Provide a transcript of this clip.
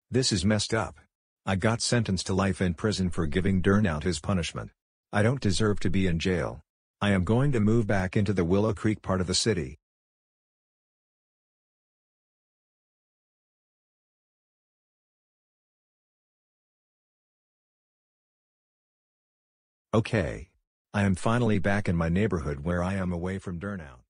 This is messed up. I got sentenced to life in prison for giving Durnout his punishment. I don't deserve to be in jail. I am going to move back into the Willow Creek part of the city. Okay. I am finally back in my neighborhood where I am away from Durnout.